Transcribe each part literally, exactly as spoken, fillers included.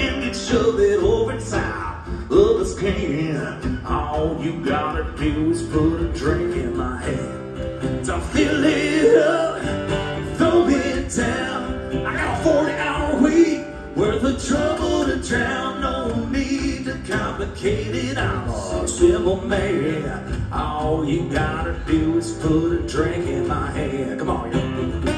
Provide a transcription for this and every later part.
can get shove it over top. Others can. All you gotta do is put a drink in my hand. To fill it up, throw it down. I got a forty hour week worth of trouble to drown. No need to complicate it. I'm a simple man. All you gotta do is put a drink in my hand. Come on, y'all.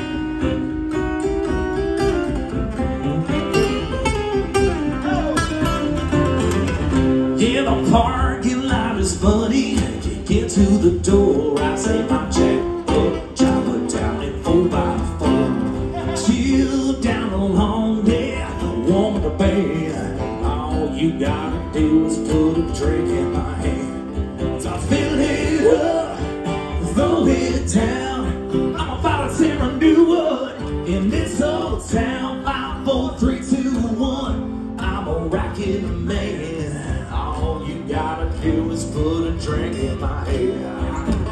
Yeah, the parking lot is funny. You get to the door, I say my checkbook, chop it down in four by four. Chill down a long day, warm the bed. All you gotta do is put a drink in my hand. So fill it up, throw it down. I'm about to tear a new one in this old town. Five, four, three, two, one. I'm a rocket man. All you gotta do is put a drink in my hand.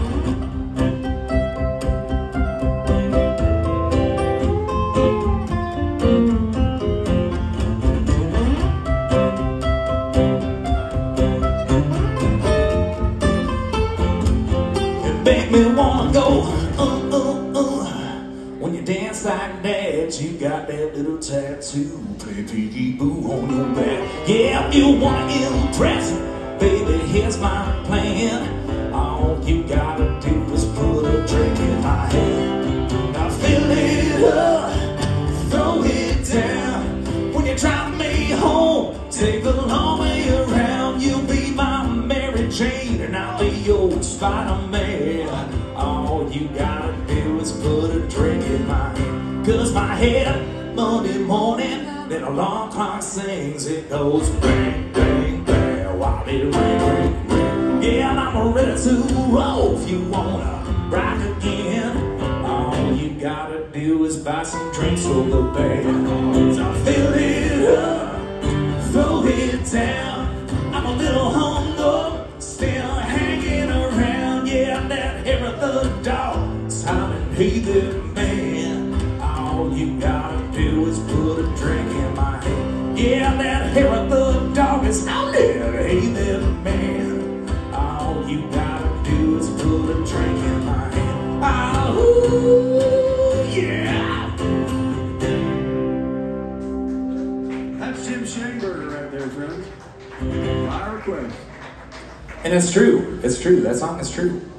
Make me wanna go, uh, uh, uh. When you dance like that, you got that little tattoo, baby, boo on your back. Yeah, if you wanna impress, baby, here's my plan. All you gotta do is put a drink in my hand. Now fill it up, throw it down. When you drive me home, take the long way around. You'll be my Mary Jane and I'll be your Spider-Man. All you gotta do is put a drink in my hand. Cause my head, Monday morning, then alarm clock sings. It goes bang, bang, bang, while it ring, ring, ring. Yeah, and I'm ready to roll if you wanna rock again. All you gotta do is buy some drinks for the band. So fill it up, throw it down. I'm a little hungover, still hanging around. Yeah, that hair of the dog, Simon, hey there, man. All you gotta do is put a drink in my hand. Yeah, that hair of the dog is out there, hey there, man. All you gotta do is put a drink in my hand. Oh, yeah. That's Jim Shaneberger right there, friends. My request. And it's true. It's true. That song is true.